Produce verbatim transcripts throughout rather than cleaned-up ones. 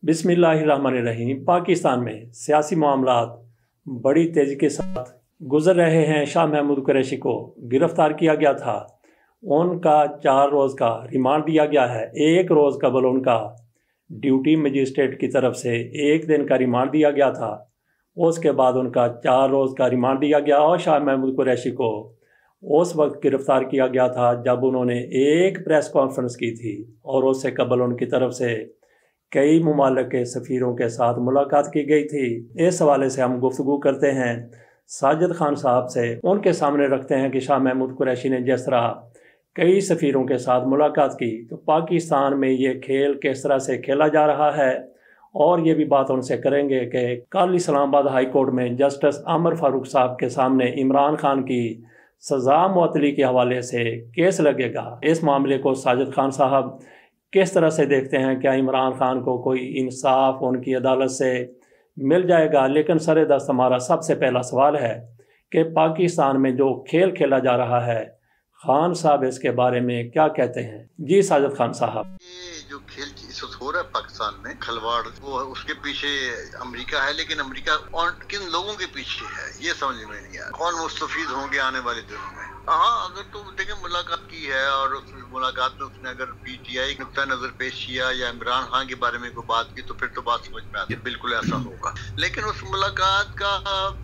बिस्मिल्लाहिर्रहमानिर्रहीम। पाकिस्तान में सियासी मामलात बड़ी तेज़ी के साथ गुजर रहे हैं। शाह महमूद कुरैशी को गिरफ्तार किया गया था, उनका चार रोज़ का रिमांड दिया गया है। एक रोज़ कबल उनका ड्यूटी मजिस्ट्रेट की तरफ से एक दिन का रिमांड दिया गया था। उसके बाद उनका चार रोज़ का रिमांड दिया गया और शाह महमूद कुरैशी को उस वक्त गिरफ़्तार किया गया था जब उन्होंने एक प्रेस कॉन्फ्रेंस की थी और उससे कबल उनकी तरफ से कई ममालिक के सफ़ीरों के साथ मुलाकात की गई थी। इस हवाले से हम गुफ्तगू करते हैं साजिद खान साहब से। उनके सामने रखते हैं कि शाह महमूद कुरैशी ने जिस तरह कई सफ़ीरों के साथ मुलाकात की, तो पाकिस्तान में ये खेल किस तरह से खेला जा रहा है, और ये भी बात उनसे करेंगे कि कल इस्लामाबाद हाई कोर्ट में जस्टिस आमिर फारूक साहब के सामने इमरान खान की सज़ा मुअत्तली के हवाले से केस लगेगा। इस मामले को साजिद खान साहब किस तरह से देखते हैं? क्या इमरान खान को कोई इंसाफ उनकी अदालत से मिल जाएगा? लेकिन सर दस्त हमारा सबसे पहला सवाल है कि पाकिस्तान में जो खेल खेला जा रहा है, खान साहब इसके बारे में क्या कहते हैं? जी साजिद खान साहब। ये जो खेल इस वक्त हो रहा है पाकिस्तान में खलवाड़, वो उसके पीछे अमेरिका है, लेकिन अमेरिका और किन लोगों के पीछे है ये समझ में नहीं आया। कौन मुस्तफीद होंगे आने वाले दिनों में? हाँ, अगर तो देखें मुलाकात की है और उस मुलाकात में उसने अगर पीटीआई नुक्ता नजर पेश किया या इमरान खान के बारे में कोई बात की, तो फिर तो बात समझ में आती है, बिल्कुल ऐसा होगा। लेकिन उस मुलाकात का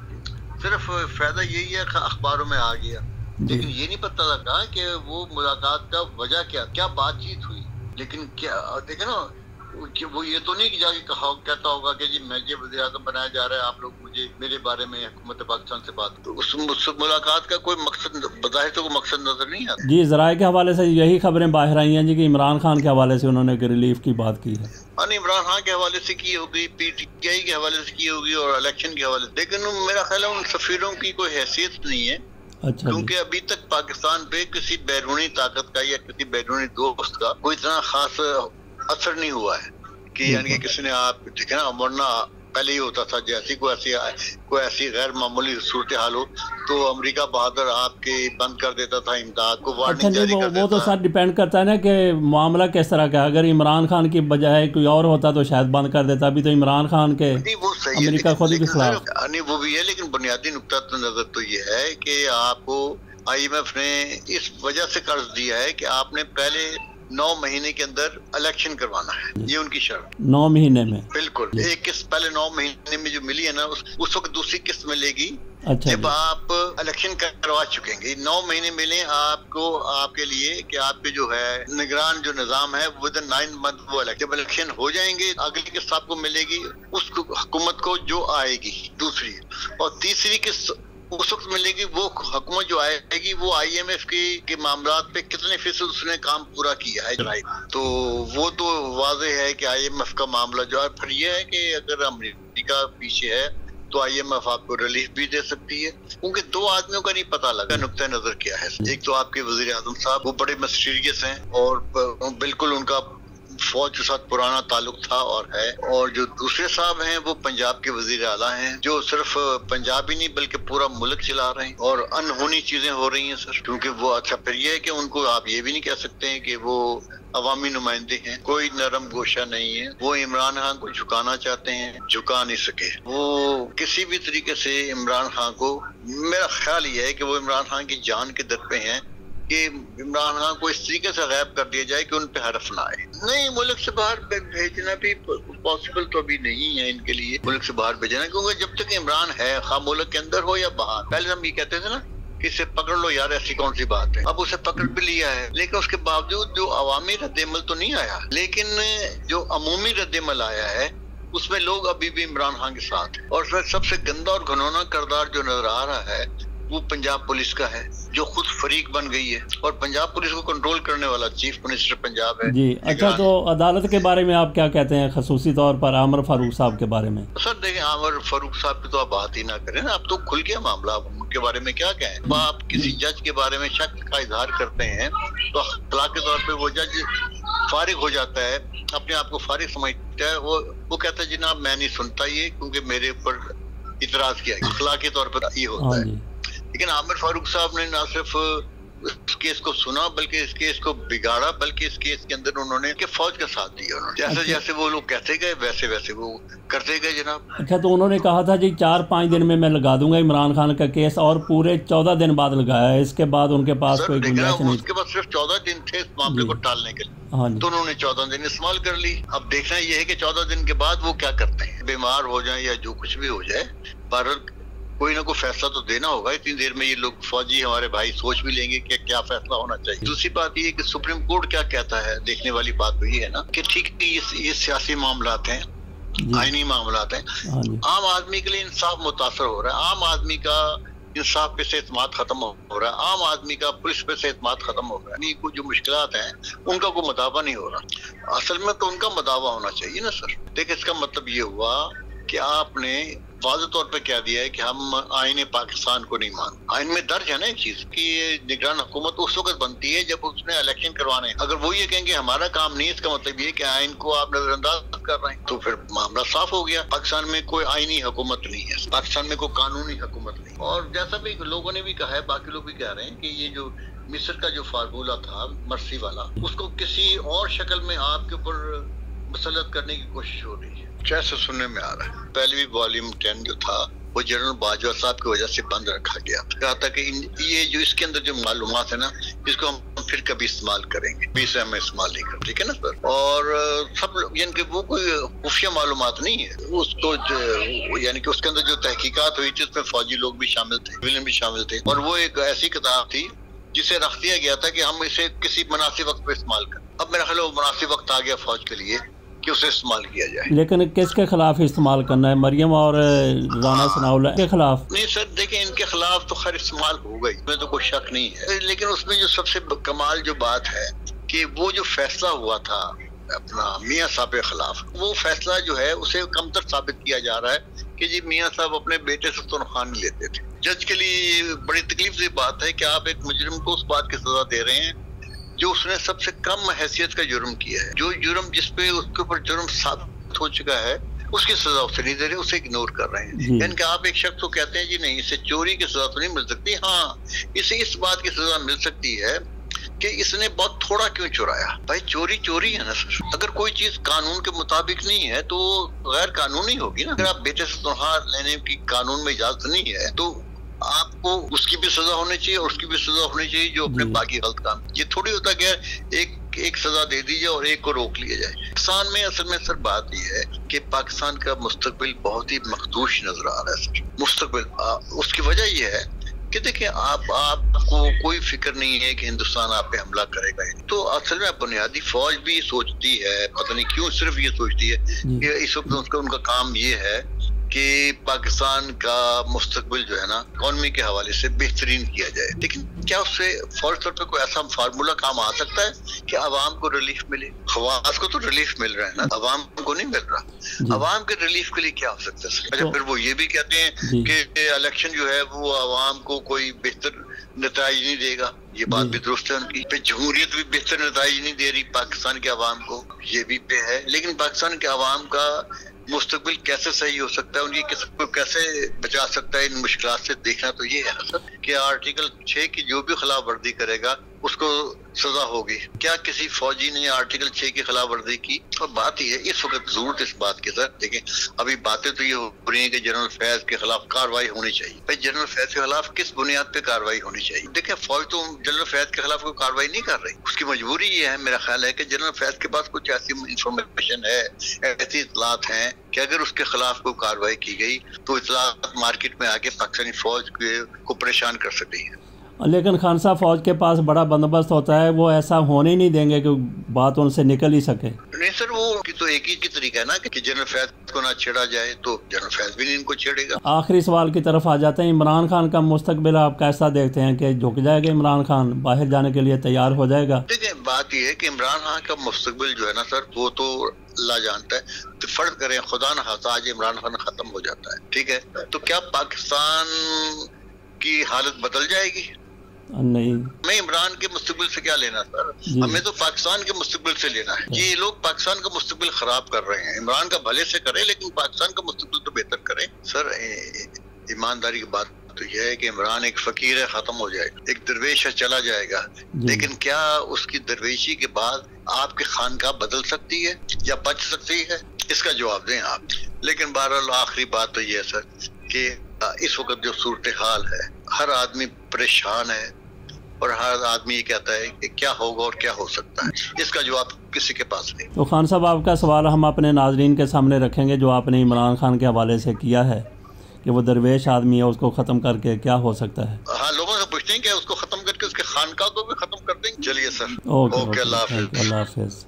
सिर्फ फायदा यही है अखबारों में आ गया, लेकिन ये नहीं पता लगा कि वो मुलाकात का वजह क्या क्या बातचीत हुई। लेकिन क्या देखे ना, वो ये तो नहीं कि जाके कहा कहता होगा कि जी मैं ये वज़ीर आज़म बनाया जा रहा है, आप लोग मुझे मेरे बारे में हुकूमत पाकिस्तान से बात। तो उस मुलाकात का कोई मकसद बज़ाहिर तो कोई मकसद नजर नहीं आता। जी ज़राए के हवाले से यही खबरें बाहर आई हैं जी कि इमरान खान के हवाले से उन्होंने रिलीफ की बात की है। हाँ, इमरान खान के हवाले से की होगी, पीटीआई के हवाले से की होगी और इलेक्शन के हवाले से। लेकिन मेरा ख्याल है उन सफीरों की कोई हैसियत नहीं है। अच्छा, क्योंकि अभी तक पाकिस्तान पे किसी बैरूनी ताकत का या किसी बैरूनी दोस्त का कोई इतना खास असर नहीं हुआ है कि यानी कि किसी ने आप देखे ना, वरना पहले ही होता था जैसी कोई ऐसी कोई ऐसी गैर मामूली सूरत हाल हो तो अमेरिका बहादुर आपके बंद कर देता था इमदाद को, वार्निंग जारी कर देता। वो तो सर डिपेंड करता है ना कि मामला किस तरह का। अगर इमरान खान की बजाय कोई और होता तो शायद बंद कर देता। अभी तो इमरान खान के वो सही अमेरिका खुद ही के खिलाफ नहीं, वो भी है, लेकिन बुनियादी नुक्ता नजर तो ये है कि आपको आईएमएफ ने इस वजह से कर्ज दिया है कि आपने पहले नौ महीने के अंदर इलेक्शन करवाना है, ये उनकी शर्त। नौ महीने में बिल्कुल, एक किस्त पहले नौ महीने में जो मिली है ना, उस, उस वक्त दूसरी किस्त मिलेगी अच्छा जब आप इलेक्शन करवा चुकेंगे। नौ महीने मिले आपको आपके लिए कि आपके जो है निगरान जो निजाम है विद इन नाइन मंथ वो जब इलेक्शन हो जाएंगे अगली किस्त आपको मिलेगी उस हुकूमत को जो आएगी दूसरी, और तीसरी किस्त उस वक्त मिलेगी वो हुकूमत जो आएगी वो आईएमएफ की के मामलात पे कितने फीसद उसने काम पूरा किया है। तो वो तो वाज़े है कि आईएमएफ का मामला जो है, फिर ये है कि अगर अमेरिका पीछे है तो आईएमएफ आपको रिलीफ भी दे सकती है, क्योंकि दो आदमियों का नहीं पता लगा नुक्ता नजर क्या है। एक तो आपके वज़ीर आज़म साहब, वो बड़े मिस्टीरियस हैं और बिल्कुल उनका फौज के साथ पुराना ताल्लुक था और है, और जो दूसरे साहब हैं वो पंजाब के वजीर आला हैं जो सिर्फ पंजाब ही नहीं बल्कि पूरा मुल्क चला रहे हैं, और अनहोनी चीजें हो रही हैं सर। क्योंकि वो अच्छा फिर ये है कि उनको आप ये भी नहीं कह सकते हैं कि वो अवामी नुमाइंदे हैं, कोई नरम गोशा नहीं है। वो इमरान खान को झुकाना चाहते हैं, झुका नहीं सके। वो किसी भी तरीके से इमरान खान को, मेरा ख्याल ये है कि वो इमरान खान की जान के दर पे हैं कि इमरान खान को इस तरीके से गायब कर दिया जाए कि उन पे हरफ ना आए। नहीं, मुल्क से बाहर भेजना भी पॉसिबल तो अभी नहीं है इनके लिए, मुल्क से बाहर भेजना, क्योंकि जब तक इमरान है खा मुल्क के अंदर हो या बाहर। पहले हम ये कहते थे ना कि इसे पकड़ लो यार, ऐसी कौन सी बात है। अब उसे पकड़ भी लिया है, लेकिन उसके बावजूद जो अवामी रद्देमल तो नहीं आया, लेकिन जो अमूमी रद्देमल आया है उसमें लोग अभी भी इमरान खान के साथ है। और सबसे गंदा और घनौना किरदार जो नजर आ रहा है वो पंजाब पुलिस का है, जो खुद फरीक बन गई है, और पंजाब पुलिस को कंट्रोल करने वाला चीफ मिनिस्टर पंजाब है। जी अच्छा, तो अदालत के बारे में आप क्या कहते हैं, खसूसी तौर पर आमिर फारूक साहब के बारे में? सर देखें, आमिर फारूक साहब की तो आप बात ही ना करें ना, आप तो खुल गया मामला, उनके बारे में क्या कहें। आप किसी जज के बारे में शक का इजहार करते हैं तो अखलाक के तौर पर वो जज फारिग हो जाता है, अपने आप को फारिग समझता है। वो वो कहता है जनाब मैं नहीं सुनता ये, क्योंकि मेरे ऊपर इतराज किया। अखलाक के तौर पर ये होता है। लेकिन आमिर फारूक साहब ने ना सिर्फ इस केस को सुना, बल्कि इस केस को बिगाड़ा, बल्कि इस केस के अंदर उन्होंने के फौज का साथ दिया। उन्होंने जैसे अच्छा। जैसे वो लोग कहते गए वैसे वैसे वो करते गए जनाब। अच्छा, तो उन्होंने कहा था जी चार पाँच दिन में मैं लगा दूंगा इमरान खान का केस, और पूरे चौदह दिन बाद लगाया है। इसके बाद उनके पास कोई गुंजाइश नहीं। उसके पास सिर्फ चौदह दिन थे इस मामले को टालने के लिए। हाँ, तो उन्होंने चौदह दिन इस्तेमाल कर ली। अब देखना ये है कि चौदह दिन के बाद वो क्या करते हैं। बीमार हो जाए या जो कुछ भी हो जाए, पर कोई ना कोई फैसला तो देना होगा। इतनी देर में ये लोग फौजी हमारे भाई सोच भी लेंगे कि क्या फैसला होना चाहिए। दूसरी बात ये कि सुप्रीम कोर्ट क्या कहता है, देखने वाली बात तो ये है ना कि ठीक है ये, ये सियासी मामलात हैं, आईनी मामलात हैं। आम आदमी के लिए इंसाफ मुतासर हो रहा है, आम आदमी का इंसाफ पे से एतमाद खत्म हो रहा है, आम आदमी का पुलिस पे से एतमाद खत्म हो रहा है। कुछ जो मुश्किलात हैं उनका कोई मदावा नहीं हो रहा। असल में तो उनका मदावा होना चाहिए ना सर। देखिए इसका मतलब ये हुआ कि आपने वाज़े तौर पे क्या दिया है कि हम आईने पाकिस्तान को नहीं मान। आइन में दर्ज है ना एक चीज कि निगरान हुकूमत उस वक्त बनती है जब उसने इलेक्शन करवाने। अगर वो ये कहेंगे हमारा काम नहीं है, इसका मतलब ये कि आइन को आप नजरअंदाज कर रहे हैं, तो फिर मामला साफ हो गया। पाकिस्तान में कोई आईनी हुकूमत नहीं है, पाकिस्तान में कोई कानूनी हुकूमत नहीं। और जैसा भी लोगों ने भी कहा है, बाकी लोग भी कह रहे हैं कि ये जो मिस्र का जो फार्मूला था मर्सी वाला, उसको किसी और शक्ल में आपके ऊपर मुसल्लत करने की कोशिश हो रही है। कैसे सुनने में आ रहा है, पहले भी वॉल्यूम टेन जो था वो जनरल बाजवा साहब की वजह से बंद रखा गया। कहा था कि ये जो इसके अंदर जो मालूमात है ना, इसको हम फिर कभी इस्तेमाल करेंगे, बीस हम इस्तेमाल नहीं कर, ठीक है ना सर। और सब यानी कि वो कोई खुफिया मालूमात नहीं है उसको, यानी कि उसके अंदर जो तहकीकात हुई थी उसमें फौजी लोग भी शामिल थे, विलेन भी शामिल थे। और वो एक ऐसी किताब थी जिसे रख दिया गया था कि हम इसे किसी मुनासिब वक्त पे इस्तेमाल करें। अब मेरा ख्याल मुनासिब वक्त आ गया फौज के लिए कि उसे इस्तेमाल किया जाए। लेकिन किसके खिलाफ इस्तेमाल करना है, मरियम और राना सनाउल्लाह के खिलाफ? नहीं सर, देखिए इनके खिलाफ तो खैर इस्तेमाल हो गई, इसमें तो कोई शक नहीं है। लेकिन उसमें जो सबसे कमाल जो बात है कि वो जो फैसला हुआ था अपना मियाँ साहब के खिलाफ, वो फैसला जो है उसे कमतर साबित किया जा रहा है कि जी मियाँ साहब अपने बेटे से तनख्वाह नहीं लेते थे। जज के लिए बड़ी तकलीफ से बात है कि आप एक मुजरिम को उस बात की सजा दे रहे हैं जो उसने सबसे कम हैसियत का जुर्म किया है, जो जुर्म जिसपे उसके ऊपर जुर्म साबित हो चुका है, उसकी सजा उसे नहीं दे रहे, उसे इग्नोर कर रहे हैं। यानी कि आप एक शख्स को कहते हैं जी नहीं इसे चोरी की सजा तो नहीं मिल सकती, हाँ इसे इस बात की सजा मिल सकती है कि इसने बहुत थोड़ा क्यों चुराया। भाई चोरी चोरी है ना सर। अगर कोई चीज कानून के मुताबिक नहीं है तो गैर कानूनी होगी ना। अगर आप बेटे से तनख्वाह लेने की कानून में इजाजत नहीं है तो आपको उसकी भी सजा होनी चाहिए और उसकी भी सजा होनी चाहिए जो अपने बाकी गलत काम। ये थोड़ी होता है एक एक सजा दे दी जाए और एक को रोक लिया जाए। पाकिस्तान में असल में सर बात यह है कि पाकिस्तान का मुस्तकबिल बहुत ही मखदूश नजर आ रहा है सर। मुस्तकबिल उसकी वजह यह है कि देखिए आप आपको कोई फिक्र नहीं है कि हिंदुस्तान आप पे हमला करेगा। तो असल में बुनियादी फौज भी सोचती है, पता नहीं क्यों सिर्फ ये सोचती है कि इस वक्त उसका उनका काम ये है कि पाकिस्तान का मुस्तकबिल जो है ना इकोनॉमी के हवाले से बेहतरीन किया जाए। लेकिन क्या उससे फौरी तौर पे कोई ऐसा फार्मूला काम आ सकता है कि अवाम को रिलीफ मिले? खवास को तो रिलीफ मिल रहा है ना, अवाम को नहीं मिल रहा। अवाम के रिलीफ के लिए क्या हो सकता है? अच्छा फिर वो ये भी कहते हैं कि इलेक्शन जो है वो अवाम को कोई बेहतर नताइज नहीं देगा। ये बात भी दुरुस्त है उनकी। पे जमहूरियत भी बेहतर नताइज नहीं दे रही पाकिस्तान के अवाम को, ये भी पे है। लेकिन पाकिस्तान के अवाम का मुस्तकबिल कैसे सही हो सकता है, उनकी किस्म को कैसे बचा सकता है इन मुश्किलात से, देखना तो ये है ना सर कि आर्टिकल छह की जो भी खिलाफ वर्जी करेगा उसको सजा होगी। क्या किसी फौजी ने आर्टिकल छह की खिलाफ वर्जी की? और बात यह है इस वक्त जरूरत इस बात की सर, देखिए अभी बातें तो ये हो रही है कि जनरल फैज के खिलाफ कार्रवाई होनी चाहिए। भाई जनरल फैज के खिलाफ किस बुनियाद पे कार्रवाई होनी चाहिए? देखिए फौज तो जनरल फैज के खिलाफ कोई कार्रवाई नहीं कर रही। उसकी मजबूरी ये है, मेरा ख्याल है कि जनरल फैज के पास कुछ ऐसी इंफॉर्मेशन है, ऐसी इतलात हैं कि अगर उसके खिलाफ कोई कार्रवाई की गई तो इतलात मार्केट में आके पाकिस्तानी फौज को परेशान कर सकती है। लेकिन खान साहब फौज के पास बड़ा बंदोबस्त होता है, वो ऐसा होने नहीं देंगे कि बात उनसे निकल ही सके। नहीं सर, वो की तो एक ही की तरीका है ना कि जनरल फैज को ना छेड़ा जाए, तो जनरल फैज भी नहीं इनको छेड़ेगा। आखिरी सवाल की तरफ आ जाते हैं, इमरान खान का मुस्तकबिल आप कैसा देखते हैं कि झुक जाएगा इमरान खान, बाहर जाने के लिए तैयार हो जाएगा? देखिए बात यह है कि इमरान खान का मुस्तकबिल जो है ना सर, वो तो अल्लाह जानता है। तो फर्ज करें खुदा न खास्ता आज इमरान खान खत्म हो जाता है, ठीक है, तो क्या पाकिस्तान की हालत बदल जाएगी? नहीं, मैं इमरान के मुस्तकबिल से क्या लेना सर, हमें तो पाकिस्तान के मुस्तकबिल से लेना है। ये लोग पाकिस्तान का मुस्तकबिल खराब कर रहे हैं। इमरान का भले से करें लेकिन पाकिस्तान का मुस्तकबिल तो बेहतर करें सर। ईमानदारी की बात तो यह है कि इमरान एक फकीर है, खत्म हो जाएगा, एक दरवेश है, चला जाएगा, लेकिन क्या उसकी दरवेशी के बाद आपकी खानका बदल सकती है या बच सकती है? इसका जवाब दें आप। लेकिन बहरहाल आखिरी बात तो ये है सर कि इस वक्त जो सूरत हाल है, हर आदमी परेशान है और हर आदमी ये कहता है कि क्या होगा और क्या हो सकता है, इसका जवाब किसी के पास नहीं। तो खान साहब, आपका सवाल हम अपने नाजरीन के सामने रखेंगे जो आपने इमरान खान के हवाले से किया है कि वो दरवेश आदमी है, उसको ख़त्म करके क्या हो सकता है। हाँ, लोगों से पूछते हैं कि उसको ख़त्म करके उसके खानका को भी ख़त्म कर देंगे। चलिए सर, ओके, ओके, अल्लाह हाफिज़। अल्लाह हाफिज़।